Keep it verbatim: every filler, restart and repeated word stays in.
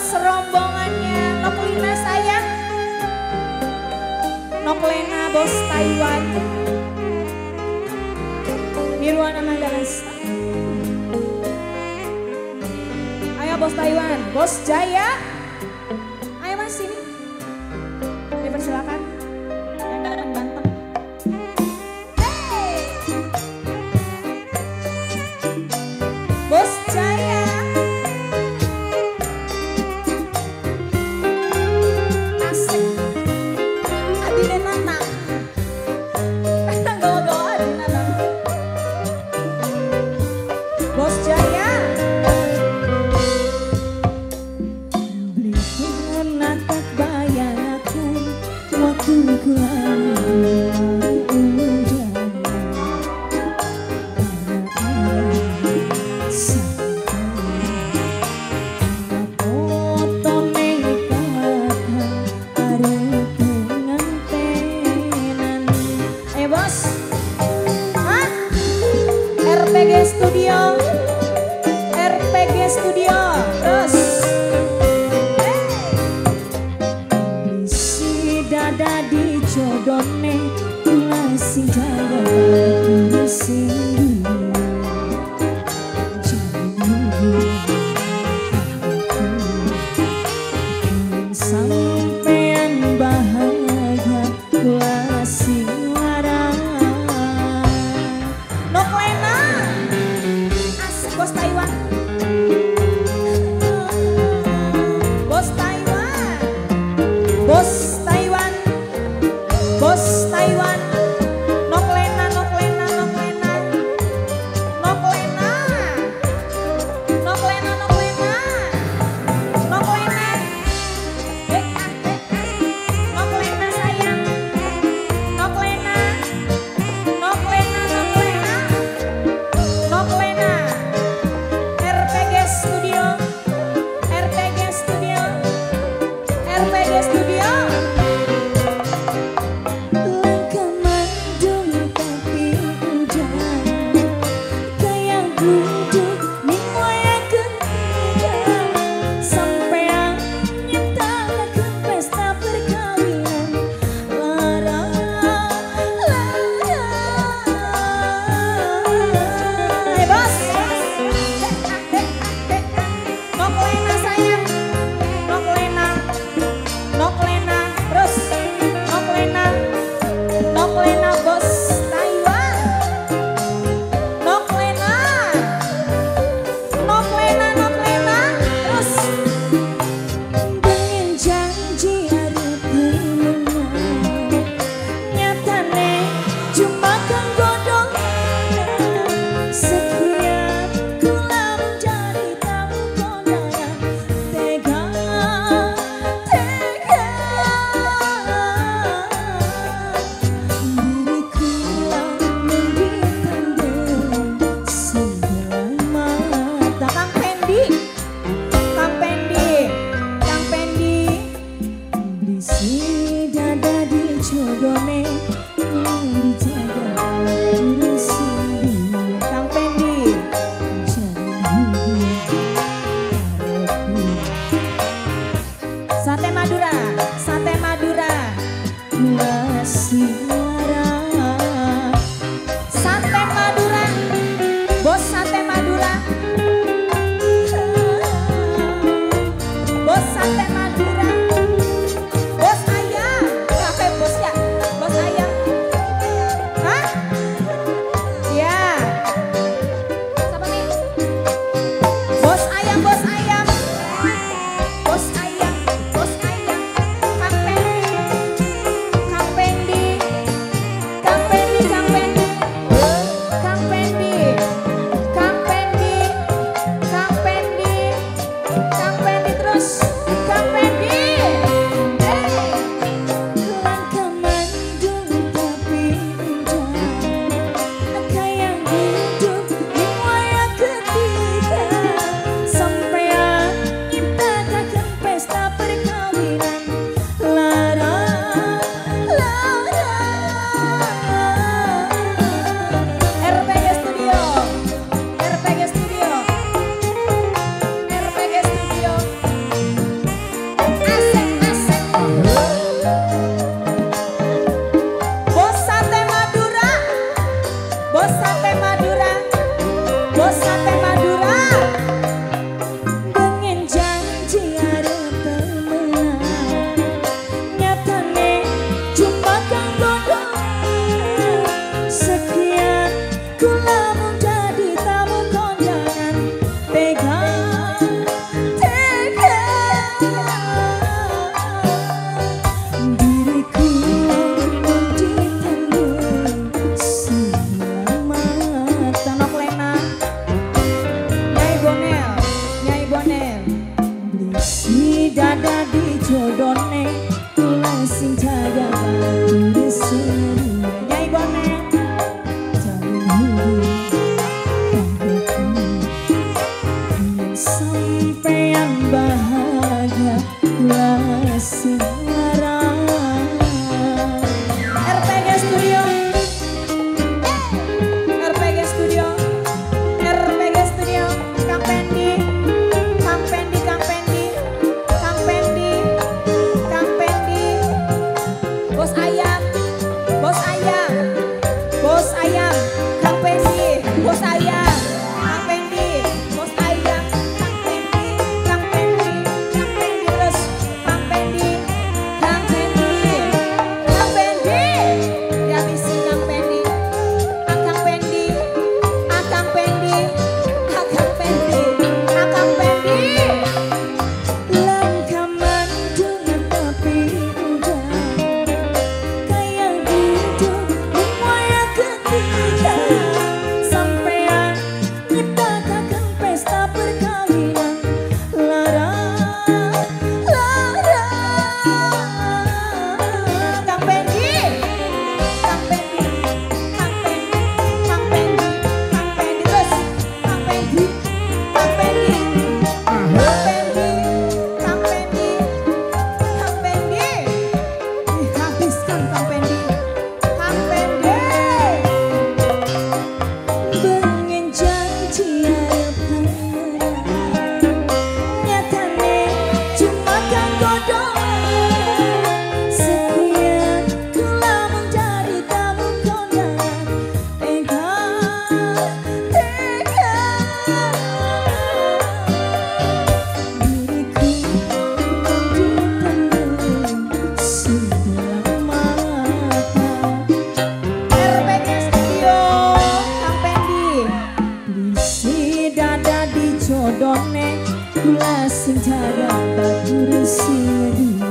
serombongannya Noklina sayang, Noklena bos Taiwan, Nirwana Mandarasa. Ayo bos Taiwan, bos Jaya, ayo mas sini, dipersilakan yang ganteng-ganteng. Hey, bos Jaya. Bos Jaya beli penatak bayangkan waktu ayo bos, hah? R P G Studio, R P G Studio, terus hey. Si dada di jodone, masih jalan masih sampean bahagia masih warai. Noklena asik bos Taiwan, bos Taiwan, bos Taiwan, bos Taiwan. Noklena, Noklena, Noklena, Noklena, Noklena, Noklena, Noklena, eh, eh, Noklena sayang, Noklena, Noklena, Noklena, Noklena, R P G Studio, R P G Studio, R P G Studio. Langkah mendung tapi udah kayak gudeg nih moyang ketiga sampean nyiptakan ke pesta perkawinan lara lara. Hey bos, Noklena sayang, Noklena, Noklena, terus Noklena, Noklena bos Taiwan, Noklena, Si dada di jodone kula sing cara batur sing